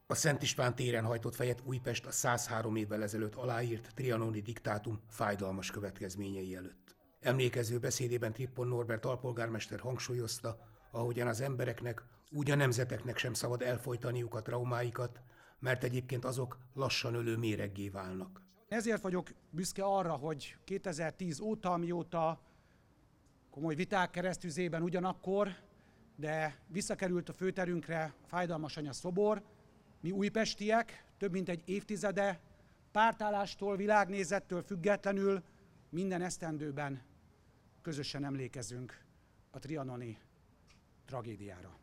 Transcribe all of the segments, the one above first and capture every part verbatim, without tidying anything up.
A Szent István téren hajtott fejet Újpest a százhárom évvel ezelőtt aláírt trianoni diktátum fájdalmas következményei előtt. Emlékező beszédében Trippon Norbert alpolgármester hangsúlyozta, ahogyan az embereknek, úgy a nemzeteknek sem szabad elfojtaniuk a traumáikat, mert egyébként azok lassan ölő méreggé válnak. Ezért vagyok büszke arra, hogy kétezer-tíz óta, mióta komoly viták keresztüzében ugyanakkor, de visszakerült a főterünkre a Fájdalmas Anya szobor, mi újpestiek több mint egy évtizede pártállástól, világnézettől függetlenül minden esztendőben közösen emlékezünk a trianoni tragédiára.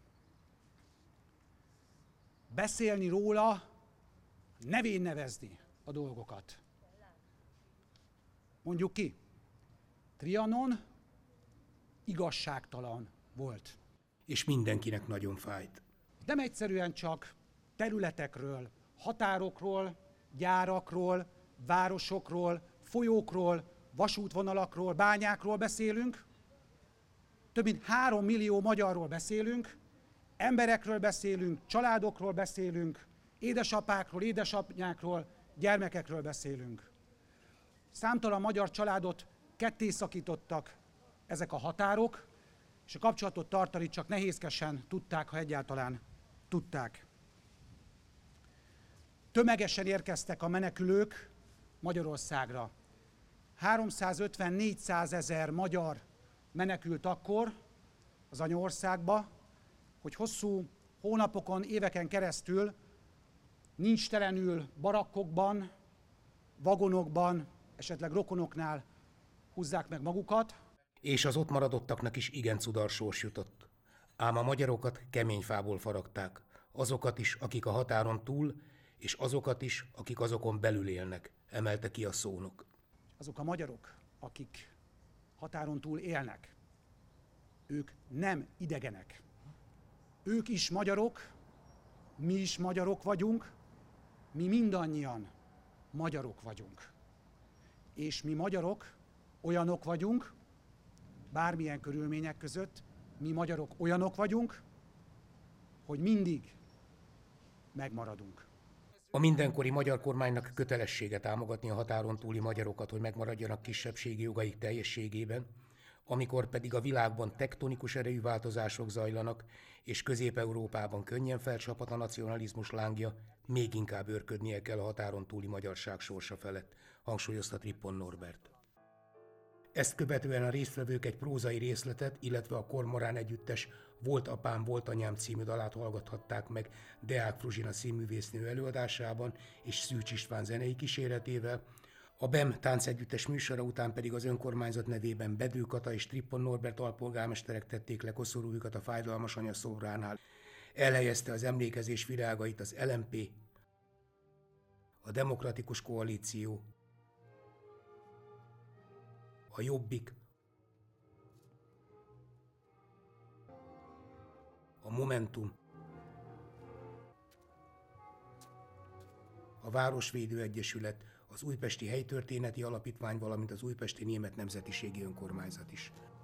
Beszélni róla, nevén nevezni a dolgokat. Mondjuk ki, Trianon igazságtalan volt. És mindenkinek nagyon fájt. Nem egyszerűen csak területekről, határokról, gyárakról, városokról, folyókról, vasútvonalakról, bányákról beszélünk. Több mint három millió magyarról beszélünk, emberekről beszélünk, családokról beszélünk, édesapákról, édesanyákról, gyermekekről beszélünk. Számtalan magyar családot ketté szakítottak ezek a határok, és a kapcsolatot tartani csak nehézkesen tudták, ha egyáltalán tudták. Tömegesen érkeztek a menekülők Magyarországra. háromszázötven-négyszáz ezer magyar menekült akkor az anyaországba, hogy hosszú hónapokon, éveken keresztül nincs telenül barakkokban, vagonokban, esetleg rokonoknál húzzák meg magukat. És az ott maradottaknak is igen cudar sors jutott. Ám a magyarokat kemény fából faragták, azokat is, akik a határon túl, és azokat is, akik azokon belül élnek, emelte ki a szónok. Azok a magyarok, akik határon túl élnek, ők nem idegenek. Ők is magyarok, mi is magyarok vagyunk, mi mindannyian magyarok vagyunk. És mi magyarok olyanok vagyunk, bármilyen körülmények között, mi magyarok olyanok vagyunk, hogy mindig megmaradunk. A mindenkori magyar kormánynak kötelessége támogatni a határon túli magyarokat, hogy megmaradjanak kisebbségi jogaik teljességében, amikor pedig a világban tektonikus erejű változások zajlanak, és Közép-Európában könnyen felcsaphat a nacionalizmus lángja, még inkább őrködnie kell a határon túli magyarság sorsa felett, hangsúlyozta Trippon Norbert. Ezt követően a résztvevők egy prózai részletet, illetve a Kormorán együttes Volt apám, volt anyám című dalát hallgathatták meg Deák Fruzsina színművésznő előadásában és Szűcs István zenei kíséretével, a bé e em táncegyüttes műsora után pedig az önkormányzat nevében Bedő Kata és Trippon Norbert alpolgármesterek tették le koszorújukat a Fájdalmas Anya szobránál. Elhelyezte az emlékezés virágait az el em pé, a Demokratikus Koalíció, a Jobbik, a Momentum, a Városvédő Egyesület, az Újpesti Helytörténeti Alapítvány, valamint az Újpesti Német Nemzetiségi Önkormányzat is.